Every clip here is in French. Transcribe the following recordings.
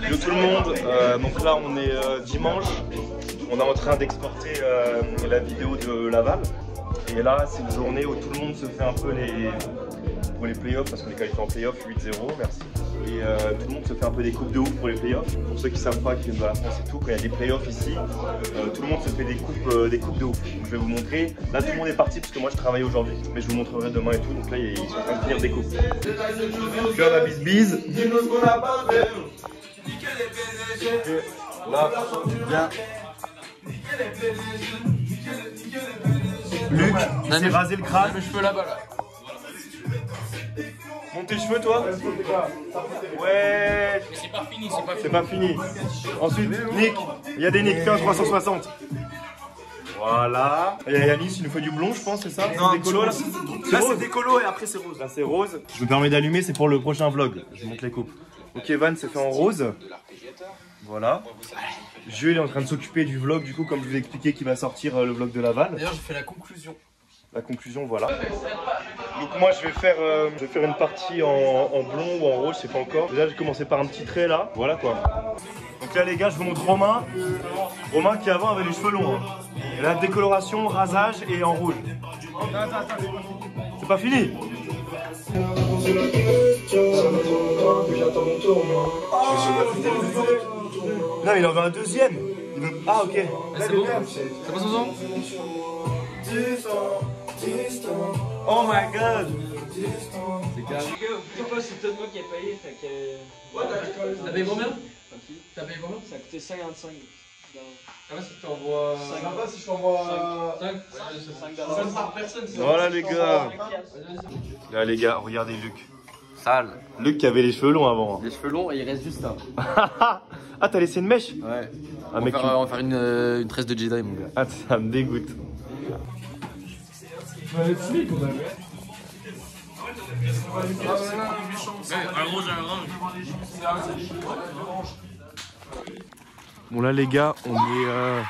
Yo tout le monde, donc là on est dimanche, on est en train d'exporter la vidéo de Laval. Et là c'est une journée où tout le monde se fait un peu pour les playoffs parce qu'on est qualifié en playoffs 8-0, merci. Et tout le monde se fait un peu des coupes de ouf pour les playoffs. Pour ceux qui ne savent pas, qui viennent de la France et tout, quand il y a des playoffs ici, tout le monde se fait des coupes de ouf. Donc, je vais vous montrer. Là tout le monde est parti parce que moi je travaille aujourd'hui, mais je vous montrerai demain et tout. Donc là ils sont en train de finir des coupes. Tu vois la bise. Là, bien. Luc, il s'est rasé le crâne. Mes cheveux là-bas là. Monte tes cheveux toi. Ouais. Mais c'est pas fini, c'est pas fini. C'est pas fini. Ensuite, Nick, il y a des Nick, fais un 360. Voilà. Il y a Yanis, il nous fait du blond, je pense, c'est ça? Non, c'est décolo là. Là c'est décolo et après c'est rose. Là c'est rose. Je me permets d'allumer, c'est pour le prochain vlog. Je monte les coupes. Ok, Van c'est fait en rose. Voilà. Jules est en train de s'occuper du vlog, du coup, comme je vous ai expliqué, qui va sortir le vlog de Laval. D'ailleurs, j'ai fait la conclusion. La conclusion, voilà. Donc moi, je vais faire une partie en blond ou en rose, je sais pas encore. Déjà, j'ai commencé par un petit trait là. Voilà quoi. Donc là, les gars, je vous montre Romain. Romain qui avant avait les cheveux longs. Hein. Et là, décoloration, rasage et en rouge. C'est pas fini. Non, il en veut un deuxième. Ah, ok. C'est bon? Ça passe aux ans? Oh my god. C'est calme. Pourquoi c'est toi qui a payé? Fait que. T'as payé combien? T'as payé combien? Ça a coûté 55. Ah, si je t'envoie. Ça va si je t'envoie 5 $5 par personne. Voilà les gars. Là les gars, regardez Luc. Sale. Luc qui avait les cheveux longs avant. Les cheveux longs et il reste juste un. Ah t'as laissé une mèche? Ouais. Ah, mec, On va faire une tresse de Jedi, mon gars. ah ça me dégoûte. Bon là les gars, on est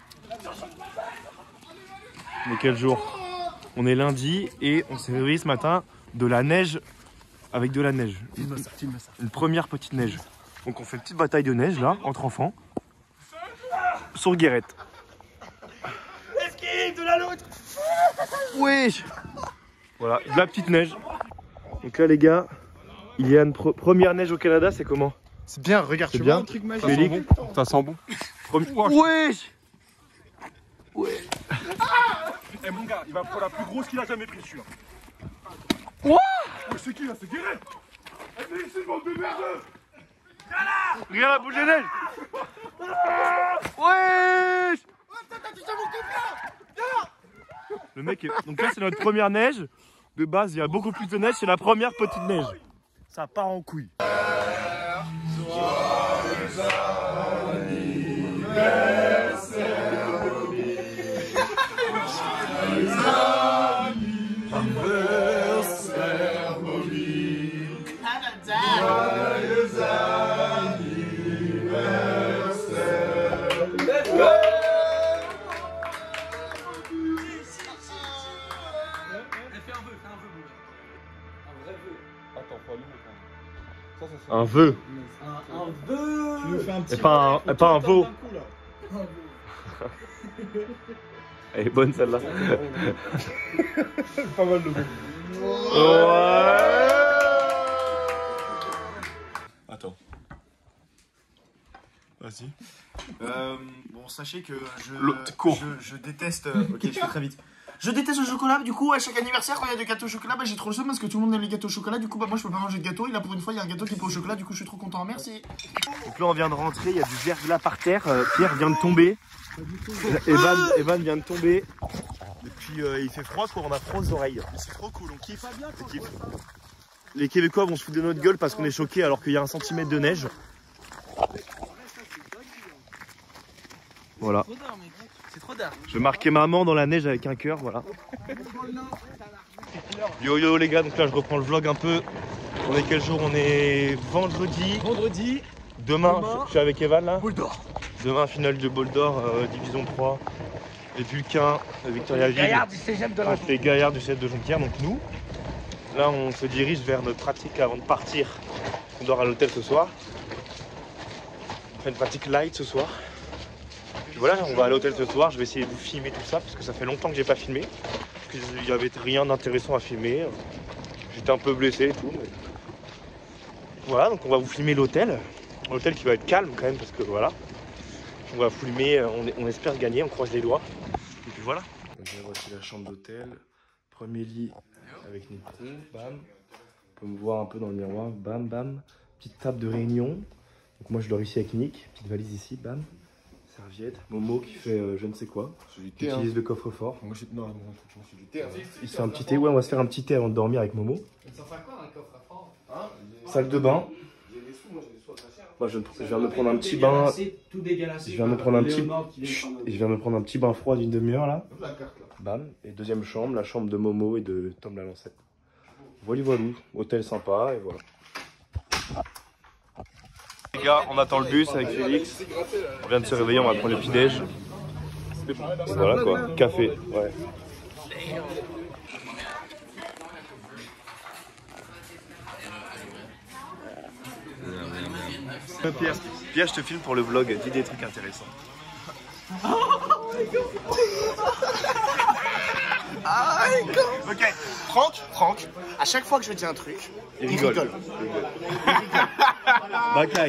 quel jour? On est lundi et on s'est réveillé ce matin de la neige avec de la neige. Une première petite neige. Donc on fait une petite bataille de neige là, entre enfants. Sur Guérette. Esquive de la loutre. Oui. Voilà, de la petite neige. Donc là les gars, il y a une première neige au Canada, c'est comment? C'est bien, regarde, c'est tu bien. vois un truc magique. Ça sent bon. Wesh. Ouais. Eh mon gars, il va prendre la plus grosse qu'il a jamais prise celui-là. What? Ouais, c'est qui là? C'est Guéret. Eh mais ici, bande de merdeux. Regarde la boule de neige. Wesh. Le mec est... Donc là c'est notre première neige. De base il y a beaucoup plus de neige, c'est la première petite neige. Ça part en couille. Un vœu. Un vœu. Tu nous fais un petit. Et pas un veau. Elle est bonne celle-là. Pas mal le vœu. Ouais. Attends. Vas-y. Bon, sachez que cours. je déteste. Ok, je fais très vite. Je déteste le chocolat, du coup à chaque anniversaire quand il y a des gâteaux au chocolat, bah j'ai trop le seum parce que tout le monde aime les gâteaux au chocolat, du coup bah moi je peux pas manger de gâteau et là pour une fois il y a un gâteau qui est pas au chocolat, du coup je suis trop content, merci. Donc là on vient de rentrer, il y a du verglas par terre, Pierre vient de tomber, Evan vient de tomber, et puis il fait froid quoi, on a froid aux oreilles. C'est trop cool, on kiffe. Les Québécois vont se foutre de notre gueule parce qu'on est choqués alors qu'il y a 1 centimètre de neige. Voilà. C'est trop d'art. Je vais marquer maman dans la neige avec un cœur, voilà. Yo yo les gars, donc là je reprends le vlog un peu. On est quel jour? On est vendredi. Vendredi. Demain, je suis avec Evan là. Boule d'or. Demain finale de Bol d'Or, division 3. Les Vulcains, Victoriaville. Gaillard du cégep de la Les Gaillards du cégep de Jonquière, donc nous. Là on se dirige vers notre pratique avant de partir. On dort à l'hôtel ce soir. fait une pratique light ce soir. Puis voilà, on va à l'hôtel ce soir, je vais essayer de vous filmer tout ça parce que ça fait longtemps que j'ai pas filmé. Parce qu'il n'y avait rien d'intéressant à filmer. J'étais un peu blessé et tout. Mais... Voilà, donc on va vous filmer l'hôtel. L'hôtel qui va être calme quand même parce que voilà. On va filmer, on espère gagner, on croise les doigts. Et puis voilà. Donc là voici la chambre d'hôtel. Premier lit avec Nico, bam. On peut me voir un peu dans le miroir, bam bam. Petite table de réunion. Donc moi je dors ici avec Nick, petite valise ici, bam. Serviette, Momo qui fait je ne sais quoi. Qui utilise le coffre-fort. Moi je non, c'est du thé. Il se fait un petit thé, ouais on va se faire un petit thé avant de dormir avec Momo. Ça fait quoi un coffre-fort? Salle de bain. Moi je viens de me prendre un petit bain. Je viens de me prendre un petit. Je viens de me prendre un petit bain froid d'une demi-heure là. Bam. Et deuxième chambre, la chambre de Momo et de Tom Lalancette. Voilà, hôtel sympa et voilà. Les gars, on attend le bus avec Félix. On vient de se réveiller, on va prendre le petit-déj. Voilà quoi, café, ouais. Pierre, je te filme pour le vlog, dis des trucs intéressants. Ok, Franck, à chaque fois que je dis un truc, il rigole. Bakaï.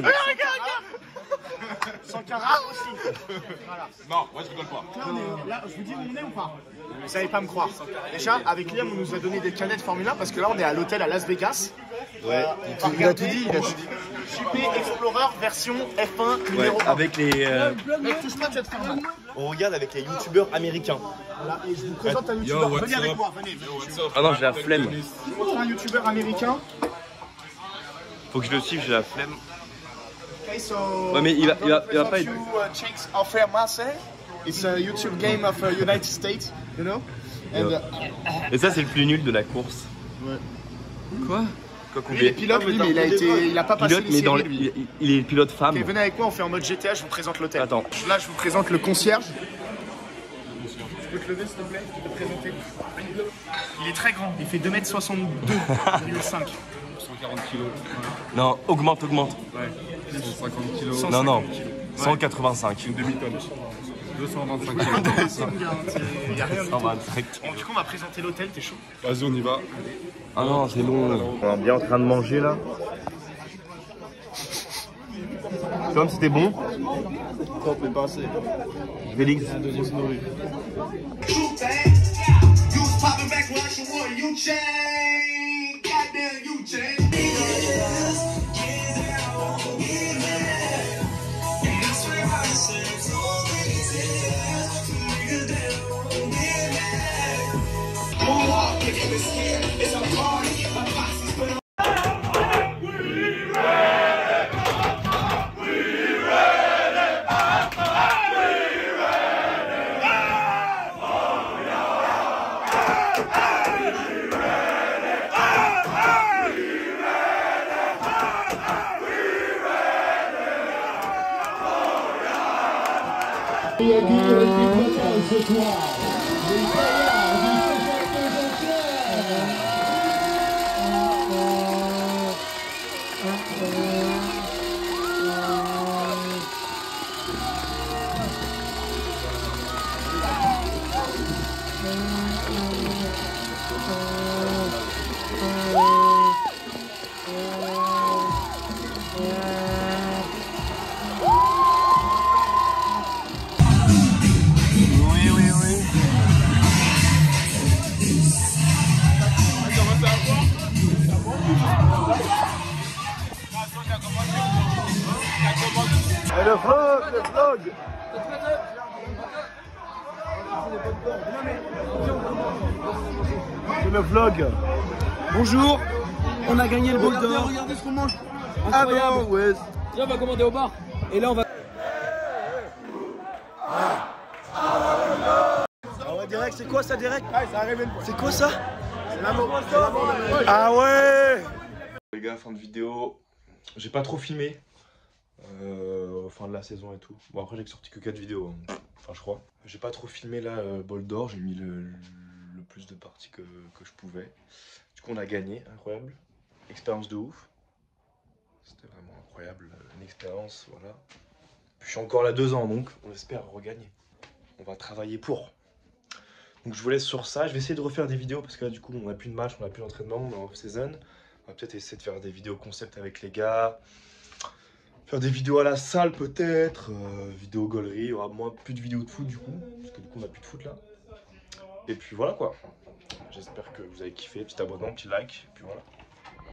Sans cara aussi. Voilà. Non, moi je rigole pas. Là, je vous dis où on est ou pas? Vous savez pas me croire. Déjà, avec Liam, on nous a donné des canettes Formule 1 parce que là, on est à l'hôtel à Las Vegas. Ouais, il a tout dit. JP Explorer version F1 numéro 1. avec les. Mec, touche pas, tu vas te faire mal. On regarde avec les youtubeurs américains. Voilà, et je vous présente un youtubeur. Venez avec moi, venez. Ah non, j'ai la flemme. Je vous montre un youtubeur américain. Faut que je le suive, j'ai la flemme. Okay, so Ouais, mais il va pas être. Chicks of Fair Marseille. It's a YouTube game of United States, you know. And, Et ça, c'est le plus nul de la course. Ouais. Quoi Lui, il est pilote, lui, mais il a pas passé pilote, les mais dans séries, lui. il est pilote femme. Ok, venez avec moi, on fait en mode GTA, je vous présente l'hôtel. Attends. Là, je vous présente le concierge. Tu peux te lever, s'il te plaît, je peux te présenter. Il est très grand, il fait 2,62 m. 140 kilos. Non, augmente. Ouais. 150 kilos. Non. 185. Une demi-tonne. 225 kilos. Il y a rien du tout. 125. Bon, du coup, on va présenter l'hôtel, t'es chaud? Vas-y, on y va. Ah non, c'est long. On est bien en train de manger là. Tom, c'était bon? Top, mais pas assez. Félix. Le vlog. C'est le vlog. Bonjour, on a gagné le bol d'or. Regardez ce qu'on mange. Ah non, ouais. Là, on va commander au bar. Et là, on va. Direct, c'est quoi ça, direct? C'est quoi ça? Ah ouais. Les gars, fin de vidéo. J'ai pas trop filmé. Fin de la saison et tout. Bon, après, j'ai sorti que 4 vidéos. Hein. Enfin, je crois. J'ai pas trop filmé là, bol d'or. J'ai mis le plus de parties que je pouvais. Du coup, on a gagné. Incroyable. Expérience de ouf. C'était vraiment incroyable. Une expérience, voilà. Je suis encore là 2 ans, donc on espère regagner. On va travailler pour. Donc je vous laisse sur ça. Je vais essayer de refaire des vidéos parce que là du coup on n'a plus de match, on n'a plus d'entraînement, on est en off-season. On va peut-être essayer de faire des vidéos concept avec les gars. Faire des vidéos à la salle peut-être. Vidéo gaulerie, il y aura plus de vidéos de foot du coup. Parce que du coup on n'a plus de foot là. Et puis voilà quoi. J'espère que vous avez kiffé. Petit abonnement, petit like. Et puis voilà.